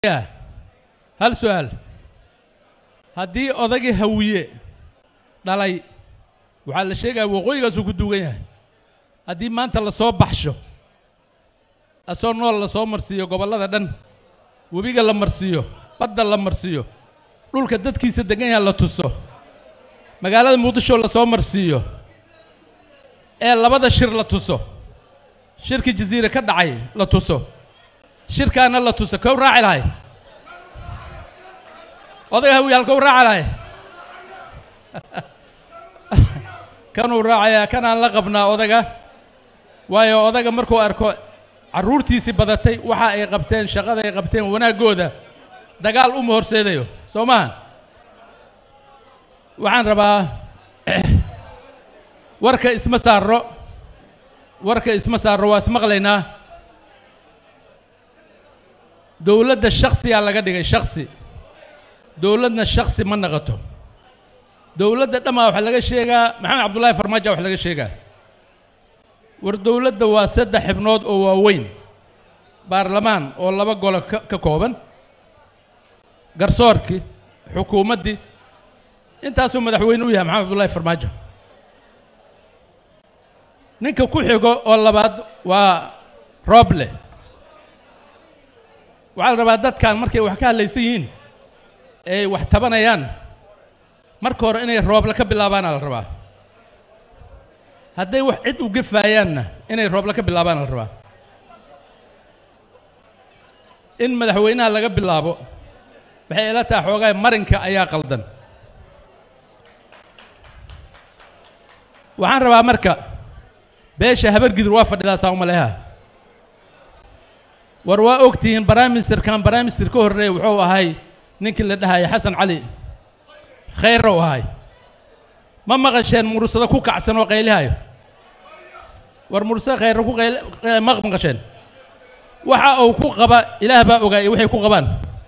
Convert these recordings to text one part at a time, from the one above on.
هل سؤال هدي أضاقي هوية دالي وعلى شيء وقوي قصو كدوغيه هدي ما أنت اللي صوب بحشو أصور نور اللي صوب مرسيو قبل الله دن وبيقى اللي مرسيو بدل اللي مرسيو لول كدد كيس الدقين اللي تصو مقالة مودشو اللي صوب مرسيو اللي بدا الشر اللي تصو شركة جزيرة كدعي اللي تصو شركة أنا اللي تصو كو راعي لهاي أضيع هو يالكو راعي لهاي كانوا راعي كان aan la qabnaa odaga waayo odaga markuu arko caruurtiisi badatay waxa ay qabteen shaqada ay qabteen wanaagooda dagaal uma horseedayo Soomaan waxaan rabaa warka isma saaro waa ismaqlaynaa dawladda shakhsiga laga dhigay shakhsi dawladna shakhsi ma naqato dawladda dhama waxa laga sheegaa maxamed cabdullaahi farmaajo waxa laga sheegaa war dawladda waa saddex xibnood oo waaweyn baarlamaan oo laba golo ka kooban garsoorki xukuumadii intaas uu madaxweyne u yahay maxamed cabdullaahi farmaajo ninka ku xigo oo labaad waa Roble waxa la rabaa dadkan markay wax ka hadlaysan yihiin ay wax tabanayaan marka hore inay Roble ka bilaabaan la rabaa hadday wax cid u gafaayaan inay Roble ka bilaabaan la rabaa in madaxweynaha laga bilaabo waxay ila tahay xoogay marinka ayaa qaldan waxaan rabaa marka beesha habar gidir waa fadhidaa Soomaaliya war waa ogtiin barnaamijkan ka horreeyay wuxuu ahay ninkii la dhahay Xasan Cali خير وهاي ما مغشين مرسدة كوك عسن وقيلها والمرسدة خير كوك ما مغشين وحا أو كوك غبا إله با أوغاي وحي كوك غبان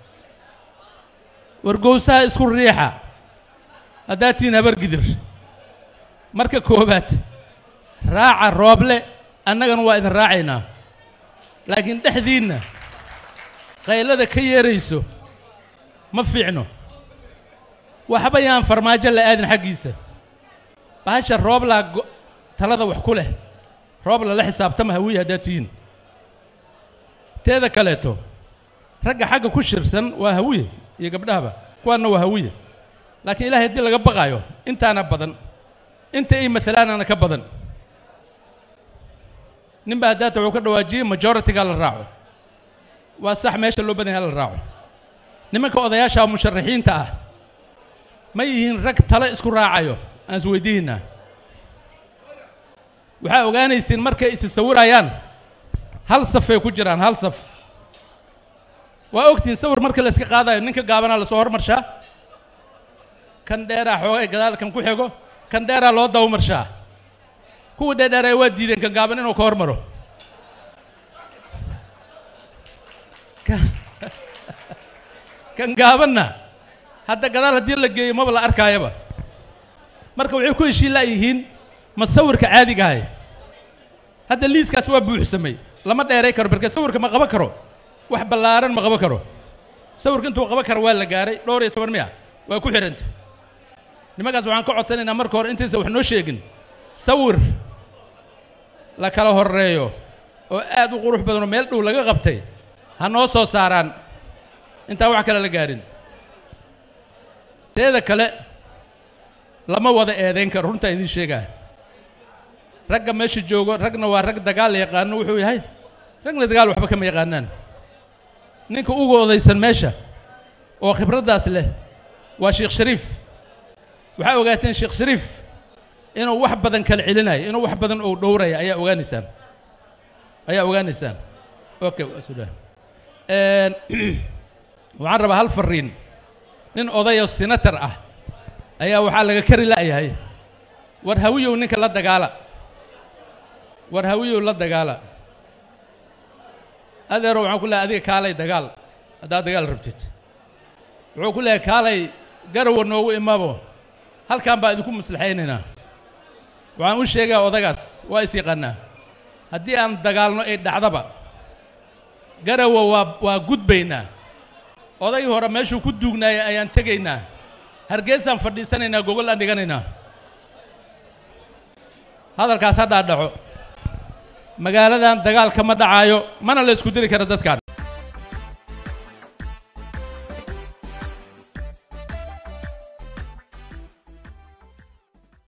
ورقوسها اسكو الريحة أداتين هبر قدر مركا كوبات راعى الروبلة أننا وإذن راعينا لكن تحذينا قيل هذا كي يريسو ما فيعنو وحبيان فرماجة لآدن حقيسة بهاش الروبلا ثلاثة وحكوله روبلا لحساب تم هوية داتين تيذا كاليتو رجع حاجة كشر سن وهوية يقبلها با كوانو وهوية لكن إلهي دي لقى بغايو انت أنا بدن انت اي مثلا أنا كبدن نبا داتا وكذا واجي ماجورتي قال الراعو وصح ماشي اللي بدن هال الراعو نمك وضياشا مشرحين تاه ما يهين رك تلا اسكو راعيو aan isweydiina waxa ogaanaysiin markay is sawirayaan hal saf ay ku jiraan hal saf waa ogtiin sawir marka la iska qaadayo ninka gaabana la soo hormarshaa kan dheera xoogay gadaal kan ku xigo kan dheera loo daw marshaa kuwa dheer ay waa diideen kan gaaban inuu ka hormaro kan gaabanna hadda gadaal hadii la geeyo ma la arkaayaba marka waxay ku heshiin laayihiin ma sawirka caadiga ah hadda liiskaas waa buuxsamay lama dheeray karo barka sawirka ma qaban karo wax balaaran ma qaban karo sawirka intuu qaban karo waa la gaaray 12 waa ku xiranta nimagaas waxaan ka codsanaynaa marka hore intiisa wax noo sheegin sawir la kala horeeyo oo aad u qurux badan oo meel dhow laga qabtay ha noo soo saaraan inta wax kale la gaarin teeda kale lama wada eedeyn karo runta idin sheegaa ragga meesha joogo ragna waa rag dagaal yaqaan wuxuu yahay ragna dagaal waxba kama yaqaanaan ninka ugu odaysan meesha oo khibradaas leh waa Sheekh Shariif waxa ogaateen Sheekh Shariif inuu wax badan kala celinayo inuu wax badan oo dhowray ayaa ogaanaysaan okay suudaa waxaan rabaa hal fariin nin odayo senator ah ayaa waxa laga kari laayahay war hawiyow ninka la dagaala adeero waxaan ku leeyahay adiga kaalay dagaal hadaa dagaal rabtid wuxuu ku leeyahay kaalay garow noogu imaabo halkaan baa idinku maslaxaynaynaa waxaan u sheegaa odagaas waa is yaqaanaa haddii aan dagaalno ay dhacdaba garow waa gudbaynaa oday hore meeshuu ku duugnaayay ayaan tegaynaa hargeysaan fadhiisanaynaa gogol aan dhiganaynaa hadalkaas ha dhaadhaco magaaladan dagaal kama dhacaayo mana la isku diri kara dadkaan